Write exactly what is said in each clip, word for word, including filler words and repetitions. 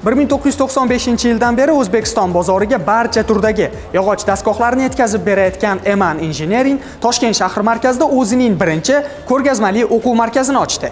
bir ming to'qqiz yuz to'qson beshinchi yildan beri O'zbekiston bozoriga barcha turdagi yog'och dastgohlarni yetkazib berayotgan Eman Engineering Toshkent shahar markazida o'zining birinchi ko'rgazmali o'quv markazini ochdi.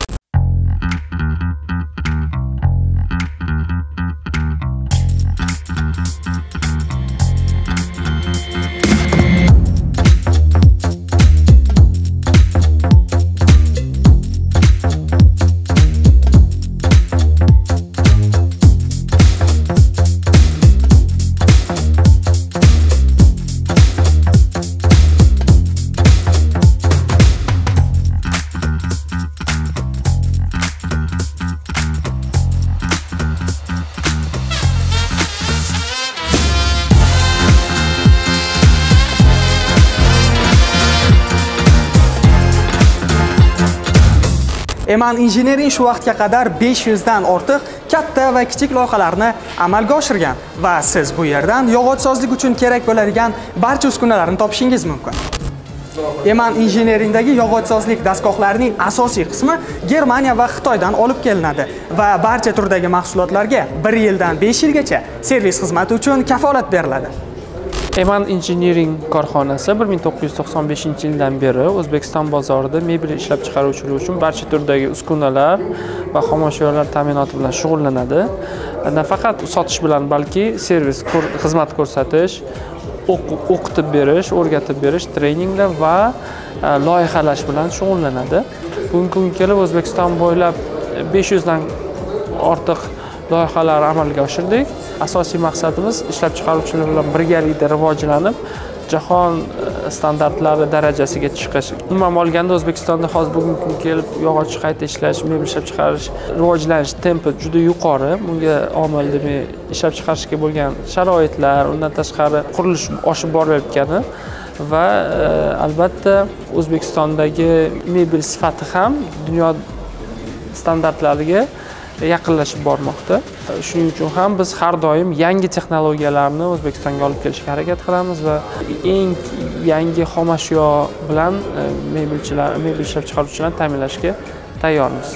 Eman Engineering shu vaqtga qadar besh yuzdan ortiq katta va kichik loyihalarni amalga oshirgan va siz bu yerdan yog'ochsozlik uchun kerak bo'ladigan barcha uskunalarni topishingiz mumkin. Eman Engineeringdagi yog'ochsozlik dastgohlarining asosiy qismi Germaniya va Xitoydan olib kelinadi va barcha turdagi mahsulotlarga bir yildan besh yilgacha servis xizmati uchun kafolat beriladi. Eman Engineering korxonasi bir ming to'qqiz yuz to'qson beshinchi yildan beri O'zbekiston bozorida mebel ishlab chiqaruvchilar uchun barcha turdagi uskunalar va xomashyolar ta'minoti bilan shug'ullanadi. Nafaqat sotish bilan, balki servis xizmat ko'rsatish, o'qitib berish, o'rgatib berish, treninglar va loyihalash bilan shug'ullanadi. Bugungi kunga kelib O'zbekiston bo'ylab besh yuzdan ortiq loyihalar amalga oshirdik. Asosiy maqsadimiz ishlab chiqaruvchilar bilan birgalikda rivojlanib, jahon standartlari darajasiga chiqish. Umuman olganda O'zbekistonda hozir bugungi kunga kelib yog'och qayta ishlash, mebel ishlab chiqarish, rivojlanish tempi juda yuqori. Bunga omil demak, ishlab chiqarishga bo'lgan sharoitlar, undan tashqari qurilish oshib borayotgani va albatta O'zbekistondagi mebel sifati ham dunyo standartlariga yaqinlashib bormoqda. Shuning uchun ham biz har doim yangi texnologiyalarni O'zbekistonga olib kelishga harakat qilamiz va eng yangi xomashyo bilan mebelchilar, mebel ishlab chiqaruvchilarni ta'minlashga tayyormiz.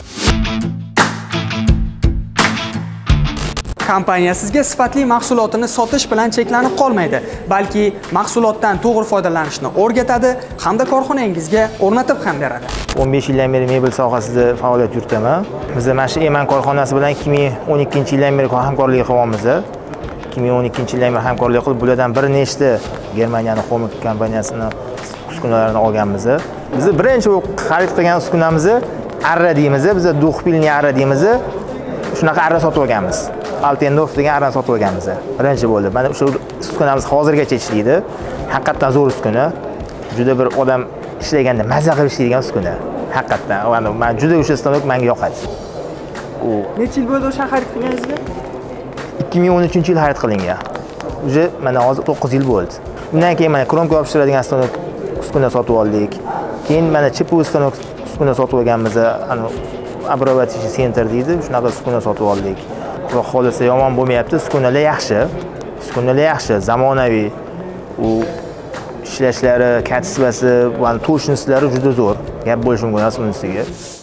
Kompaniya sizga sifatli mahsulotini sotish bilan cheklanib qolmaydi, balki mahsulotdan to'g'ri foydalanishni o'rgatadi hamda korxonangizga o'rnatib ham beradi. o'n besh yildan beri mebel sohasida faoliyat yuritaman. Biz mana shu Eman korxonasi bilan ikki ming o'n ikkinchi yildan beri hamkorlik qilyapmiz. ikki ming o'n ikkinchi yildan beri hamkorlik qilib, bulardan bir nechta Germaniyaning Homik kompaniyasining uskunalarini olganmiz. Biz birinchi xarid qilgan uskunamiz arra deymiz, biz duxpilni arra deymiz. Shunaqa arra sotib olganmiz. Altendorf degan arrani sotib olganmiz. Birinchi bo'ldi. Mana shu uskunamiz hozirgacha ishlaydi. Haqiqatan zo'r uskuna. Juda bir odam ishlaganda mazza qilib ishlaydigan uskuna. Haqiqatan. Men juda o'sha stanok menga yoqadi. U necha yil bo'ldi o'sha xarid qilganingizga? ikki ming o'n uchinchi yil xarid qilingan. Uje mana hozir to'qqiz yil bo'ldi. Undan keyin mana kromka yopishtiradigan stanok uskuna sotib oldik. Keyin mana chipu stanok uskuna sotib olganmiz. Ana обрабатывающий center deydi, shunaqa uskuna sotib oldik. Xudo xolisa yomon bo'lmayapti, uskunalar yaxshi. Uskunalar yaxshi, zamonaviy. U ishlashlari, katispasi va to'shnislari juda zo'r. Gap bo'lishi mumkin asosiy.